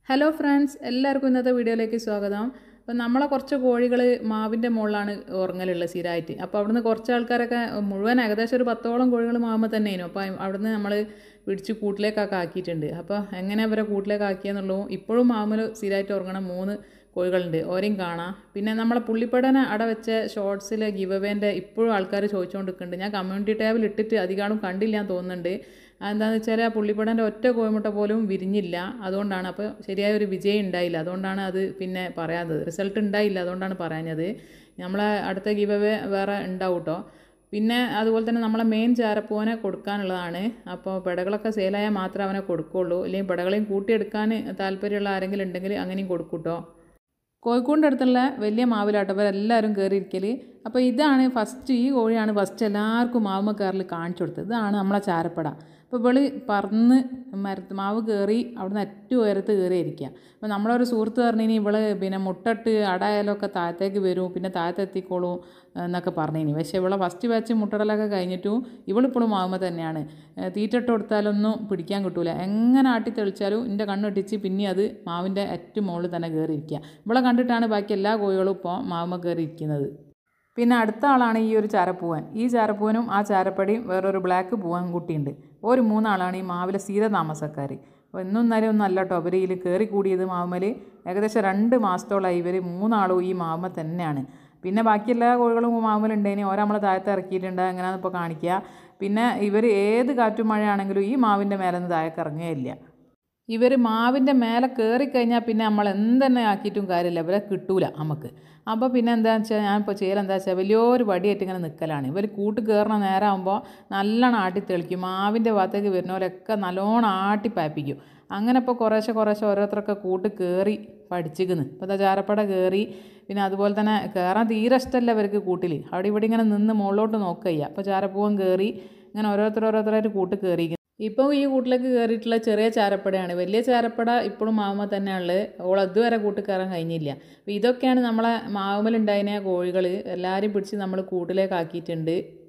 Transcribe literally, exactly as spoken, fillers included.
Hello friends, എല്ലാവർക്കും ഇന്നത്തെ വീഡിയോയിലേക്ക് സ്വാഗതം. അപ്പോൾ നമ്മളെ കുറച്ച് കോഴികൾ മാവിൻ്റെ മുകളിലാണ് ഉറങ്ങലുള്ളത് സ്ഥിരമായിട്ട്. അപ്പോൾ അവിടുന്ന് കുറച്ച് ആൾക്കാരൊക്കെ മുഴുവൻ ഏകദേശം ഒരു പത്തോളം കോഴികൾ മാവുമ്പോൾ തന്നെയായിരുന്നു. അപ്പോൾ അവിടുന്ന് നമ്മൾ പിടിച്ച് കൂട്ടിലേക്കൊക്കെ ആക്കിയിട്ടുണ്ട്. അപ്പോൾ എങ്ങനെ അവരെ കൂട്ടിലേക്ക് ആക്കിയെന്നുള്ളൂ. ഇപ്പോഴും മാവിൽ സ്ഥിരമായിട്ട് ഉറങ്ങണം മൂന്ന് കോഴികളുണ്ട്, ഓരെയും കാണാം. പിന്നെ നമ്മളെ പുള്ളിപ്പടനെ അട വെച്ച ഷോർട്സിലെ ഗിവ് അവേൻ്റെ ഇപ്പോഴും ആൾക്കാർ ചോദിച്ചുകൊണ്ടിരിക്കുന്നുണ്ട്. ഞാൻ കമ്മ്യൂണിറ്റി ടാബിൽ ഇട്ടിട്ട് അധികം കണ്ടില്ല എന്ന് തോന്നുന്നുണ്ട്. എന്താണെന്ന് വെച്ചാൽ ആ പുള്ളിപ്പടൻ്റെ ഒറ്റ കോഴിമുട്ട പോലും വിരിഞ്ഞില്ല. അതുകൊണ്ടാണ്. അപ്പോൾ ശരിയായ ഒരു വിജയം ഉണ്ടായില്ല. അതുകൊണ്ടാണ് അത് പിന്നെ പറയാത്തത്. റിസൾട്ട് ഉണ്ടായില്ല, അതുകൊണ്ടാണ് പറഞ്ഞത്. നമ്മളെ അടുത്ത ഗിവ് അവേ വേറെ ഉണ്ടാവും കേട്ടോ. പിന്നെ അതുപോലെ തന്നെ നമ്മളെ മെയിൻ ചാരപ്പൂവനെ കൊടുക്കാനുള്ളതാണ്. അപ്പോൾ പെടകളൊക്കെ സെയിലായാൽ മാത്രമേ അവനെ കൊടുക്കുകയുള്ളൂ. അല്ലെങ്കിൽ പെടകളെയും കൂട്ടിയെടുക്കാൻ താല്പര്യമുള്ള ആരെങ്കിലും ഉണ്ടെങ്കിൽ അങ്ങനെയും കൊടുക്കും കേട്ടോ. കോഴിക്കോടിൻ്റെ അടുത്തുള്ള വലിയ മാവിലാട്ടോ ഇവരെല്ലാവരും കയറിയിരിക്കൽ. അപ്പോൾ ഇതാണ് ഫസ്റ്റ്, ഈ കോഴിയാണ് ഫസ്റ്റ് എല്ലാവർക്കും മാവുമ്മ കയറൽ കാണിച്ചു കൊടുത്തത്. ഇതാണ് നമ്മളെ ചാരപ്പട. അപ്പോൾ ഇവള് പറന്ന് മരത്ത് മാവ് കയറി അവിടുന്ന് ഏറ്റവും ഉയരത്ത് കയറിയിരിക്കുക. അപ്പോൾ നമ്മളൊരു സുഹൃത്ത് പറഞ്ഞിനി ഇവള് പിന്നെ മുട്ടട്ട് അടായാലൊക്കെ താഴത്തേക്ക് വരും, പിന്നെ താഴത്തെത്തിക്കോളൂ എന്നൊക്കെ പറഞ്ഞിനി. പക്ഷേ ഇവളെ ഫസ്റ്റ് ബാച്ച് മുട്ടടലൊക്കെ കഴിഞ്ഞിട്ടും ഇവളിപ്പോഴും മാവുമ്മ തന്നെയാണ്. തീറ്റട്ട് കൊടുത്താലൊന്നും പിടിക്കാൻ കിട്ടൂല. എങ്ങനെ ആട്ടി തെളിച്ചാലും എൻ്റെ കണ്ണെട്ടിച്ച് പിന്നെ അത് മാവിൻ്റെ ഏറ്റവും മുകളിൽ തന്നെ കയറിയിരിക്കുക. ഇവളെ കണ്ടിട്ടാണ് ബാക്കി എല്ലാ കോഴികളും ഇപ്പോൾ മാവുമ്മ കയറിയിരിക്കുന്നത്. പിന്നെ അടുത്ത ആളാണ് ഈ ഒരു ചാരപ്പൂവൻ. ഈ ചാരപ്പൂവനും ആ ചാരപ്പടിയും വേറൊരു ബ്ലാക്ക് പൂവൻ കുട്ടിയുണ്ട്. ഒരു മൂന്നാളാണ് ഈ മാവിലെ സ്ഥിര താമസക്കാർ. അപ്പോൾ ഇന്നും ഇന്നലെ ഒന്നും അല്ല കേട്ടോ ഇവർ ഇതിൽ കയറി കൂടിയത് മാവുമ്മൽ. ഏകദേശം രണ്ട് മാസത്തോളമായി ഇവർ മൂന്നാളും ഈ മാവുമ്മ തന്നെയാണ്. പിന്നെ ബാക്കി എല്ലാ കോഴികളും മാവുമ്മലുണ്ടേനി ഓരോ നമ്മളെ താഴത്ത് ഇറക്കിയിട്ടുണ്ട്. എങ്ങനെയാണെന്ന് ഇപ്പോൾ കാണിക്കുക. പിന്നെ ഇവർ ഏത് കാറ്റും മഴയാണെങ്കിലും ഈ മാവിൻ്റെ മേലെ നിന്ന് താഴേക്ക് ഇറങ്ങുകയില്ല. ഇവർ മാവിൻ്റെ മേലെ കയറിക്കഴിഞ്ഞാൽ പിന്നെ നമ്മൾ എന്തെന്നെ ആക്കിയിട്ടും കാര്യമില്ല, ഇവരെ കിട്ടൂല നമുക്ക്. അപ്പോൾ പിന്നെ എന്താണെന്ന് വെച്ചാൽ ഞാനിപ്പോൾ ചെയ്യലെന്താ വെച്ചാൽ വലിയൊരു വടിയായിട്ട് ഇങ്ങനെ നിൽക്കലാണ്. ഇവർ കൂട്ട് കയറണ നേരമാകുമ്പോൾ നല്ലോണം ആട്ടി തെളിക്കും. മാവിൻ്റെ ഭാഗത്തേക്ക് വരുന്നവരൊക്കെ നല്ലോണം ആട്ടി പാപ്പിക്കും. അങ്ങനെ ഇപ്പോൾ കുറേശ്ശെ കുറേശ്ശെ ഓരോരുത്തരൊക്കെ കൂട്ട് കയറി പഠിച്ചിരിക്കുന്നു. ഇപ്പോൾ ഇതാ ചാരപ്പട കയറി. പിന്നെ അതുപോലെ തന്നെ കയറാൻ തീരെ ഇഷ്ടമല്ല ഇവർക്ക് കൂട്ടിൽ. അവിടെ ഇവിടെ ഇങ്ങനെ നിന്ന് മുകളിലോട്ട് നോക്കുക. അപ്പോൾ ചാരപ്പൂവൻ കയറി ഇങ്ങനെ ഓരോരുത്തർ ഓരോരുത്തരായിട്ട് കൂട്ട് കയറിയിരിക്കുന്നു. ഇപ്പോൾ ഈ കൂട്ടിലേക്ക് കയറിയിട്ടുള്ള ചെറിയ ചാരപ്പടയാണ്. വലിയ ചാരപ്പട ഇപ്പോഴും മാവുമ്മ തന്നെയാണുള്ളത്. ഓൾ അതുവരെ കൂട്ട് കയറാൻ കഴിഞ്ഞില്ല. അപ്പോൾ ഇതൊക്കെയാണ് നമ്മളെ മാവുമ്മലുണ്ടായിരുന്ന കോഴികൾ. എല്ലാവരും പിടിച്ച് നമ്മൾ കൂട്ടിലേക്ക് ആക്കിയിട്ടുണ്ട്.